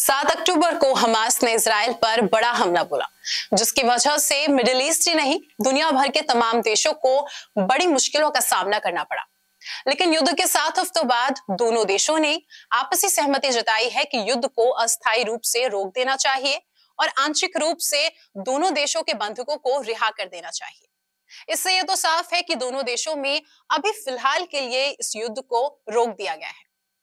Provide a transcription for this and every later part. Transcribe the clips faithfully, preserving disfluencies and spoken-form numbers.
सात अक्टूबर को हमास ने इजराइल पर बड़ा हमला बोला, जिसकी वजह से मिडिल ईस्ट ही नहीं दुनिया भर के तमाम देशों को बड़ी मुश्किलों का सामना करना पड़ा। लेकिन युद्ध के सात हफ्तों बाद दोनों देशों ने आपसी सहमति जताई है कि युद्ध को अस्थायी रूप से रोक देना चाहिए और आंशिक रूप से दोनों देशों के बंधकों को रिहा कर देना चाहिए। इससे यह तो साफ है कि दोनों देशों में अभी फिलहाल के लिए इस युद्ध को रोक दिया गया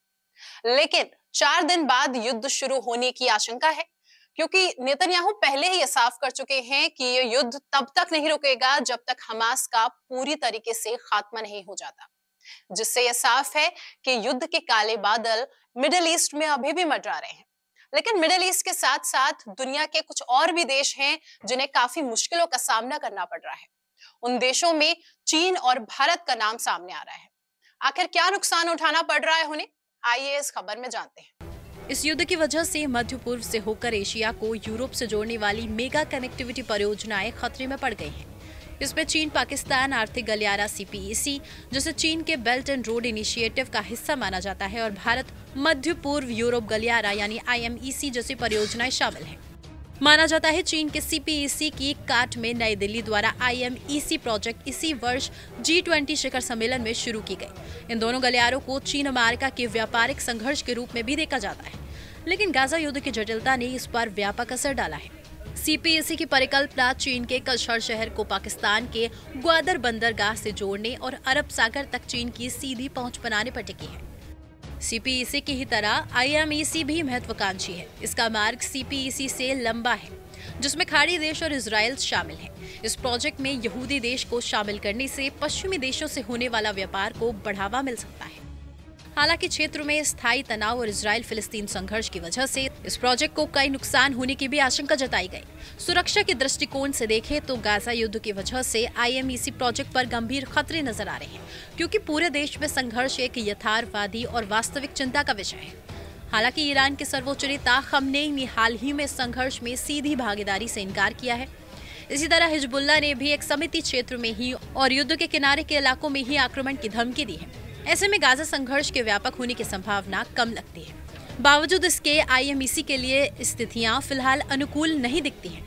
है, लेकिन चार दिन बाद युद्ध शुरू होने की आशंका है, क्योंकि नेतन्याहू पहले ही यह साफ कर चुके हैं कि यह युद्ध तब तक नहीं रुकेगा जब तक हमास का पूरी तरीके से खात्मा नहीं हो जाता। जिससे यह साफ है कि युद्ध के काले बादल मिडिल ईस्ट में अभी भी मंडरा रहे हैं। लेकिन मिडिल ईस्ट के साथ साथ दुनिया के कुछ और भी देश हैं जिन्हें काफी मुश्किलों का सामना करना पड़ रहा है। उन देशों में चीन और भारत का नाम सामने आ रहा है। आखिर क्या नुकसान उठाना पड़ रहा है उन्हें, आइए इस खबर में जानते हैं। इस युद्ध की वजह से मध्य पूर्व से होकर एशिया को यूरोप से जोड़ने वाली मेगा कनेक्टिविटी परियोजनाएं खतरे में पड़ गई हैं। इसमें चीन पाकिस्तान आर्थिक गलियारा सी पी ई सी, जिसे चीन के बेल्ट एंड रोड इनिशिएटिव का हिस्सा माना जाता है, और भारत मध्य पूर्व यूरोप गलियारा यानी आई एम ई सी जैसी परियोजनाएं शामिल हैं। माना जाता है चीन के सी पी ई सी की काट में नई दिल्ली द्वारा I M E C project इसी वर्ष जी ट्वेंटी शिखर सम्मेलन में शुरू की गई। इन दोनों गलियारों को चीन अमेरिका के व्यापारिक संघर्ष के रूप में भी देखा जाता है, लेकिन गाजा युद्ध की जटिलता ने इस पर व्यापक असर डाला है। सी पी ई सी की परिकल्पना चीन के कशर शहर को पाकिस्तान के ग्वादर बंदरगाह से जोड़ने और अरब सागर तक चीन की सीधी पहुंच बनाने पर टिकी है। सी पी ई सी की ही तरह आई एम ई सी भी महत्वाकांक्षी है। इसका मार्ग सी पी ई सी से लंबा है, जिसमें खाड़ी देश और इजराइल शामिल है। इस प्रोजेक्ट में यहूदी देश को शामिल करने से पश्चिमी देशों से होने वाला व्यापार को बढ़ावा मिल सकता है। हालांकि क्षेत्र में स्थायी तनाव और इजराइल फिलिस्तीन संघर्ष की वजह से इस प्रोजेक्ट को कई नुकसान होने की भी आशंका जताई गई। सुरक्षा के दृष्टिकोण से देखें तो गाजा युद्ध की वजह से I M E C project पर गंभीर खतरे नजर आ रहे हैं, क्योंकि पूरे देश में संघर्ष एक यथार्थवादी और वास्तविक चिंता का विषय है। हालांकि ईरान के सर्वोच्च नेता खमनेई ने हाल ही में संघर्ष में सीधी भागीदारी से इनकार किया है। इसी तरह हिजबुल्लाह ने भी एक सीमित क्षेत्र में ही और युद्ध के किनारे के इलाकों में ही आक्रमण की धमकी दी है। ऐसे में गाजा संघर्ष के व्यापक होने की संभावना कम लगती है। बावजूद इसके आई एम ई सी के लिए स्थितियां फिलहाल अनुकूल नहीं दिखती हैं।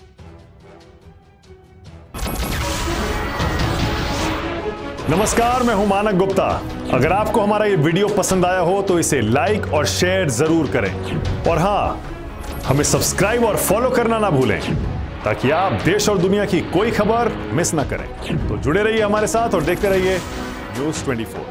नमस्कार, मैं हूं मानक गुप्ता। अगर आपको हमारा ये वीडियो पसंद आया हो तो इसे लाइक और शेयर जरूर करें, और हाँ, हमें सब्सक्राइब और फॉलो करना ना भूलें, ताकि आप देश और दुनिया की कोई खबर मिस ना करें। तो जुड़े रहिए हमारे साथ और देखते रहिए न्यूज़ ट्वेंटी फोर।